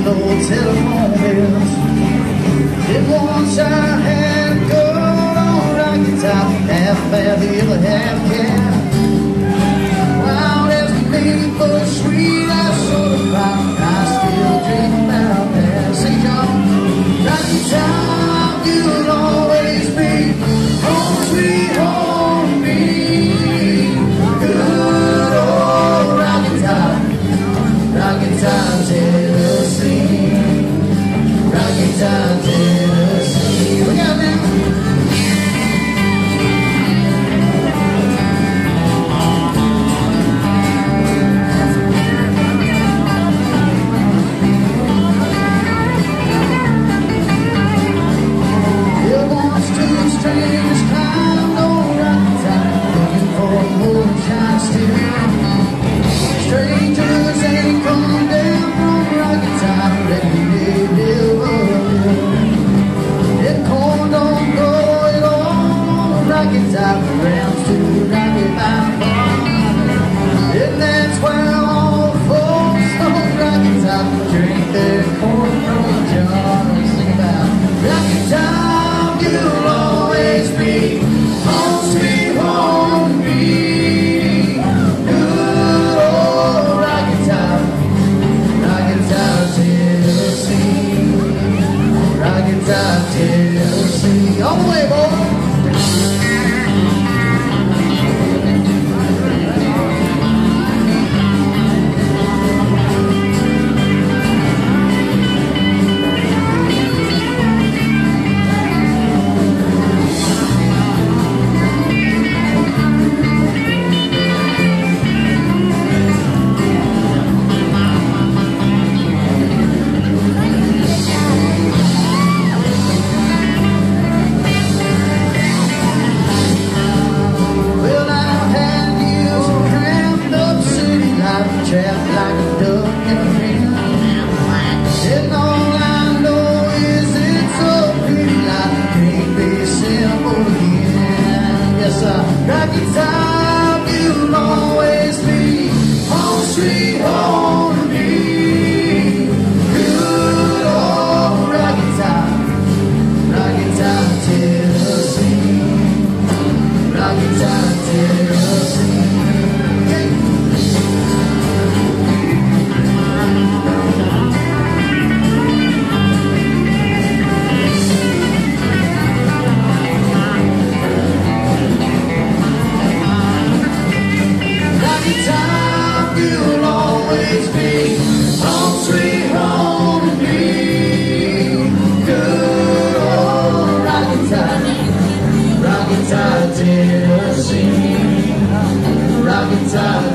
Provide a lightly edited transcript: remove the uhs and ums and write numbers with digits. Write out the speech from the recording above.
low telephone bills. Then once I had a girl on rocky top, half bad, the other half cat. Wild as a baby, but sweet as soda pop. I still dream about that. Sing y'all, rocky top, you'll always be home sweet home me. Good old rocky top, rocky top, Tennessee, rocky top, Tennessee. Look out now. Strangers ain't come down from rocky top, let me live up. That corn don't grow at all on rocky top, rounds to rocky mountain bar. And that's where all folks on rocky top drink their corn from a jar. Sing about rocky top, you'll always be home sweet home me. Tennessee, all the way, boy. Trapped like a duck in a ring. And all I know is it's so pretty life can't be simple again. Yes, rocky top, you'll always be home sweet home to me. Good old rocky top, Tennessee, rocky top, Tennessee. You'll always be home sweet home to me. Good old rocky top, Tennessee, rocky top.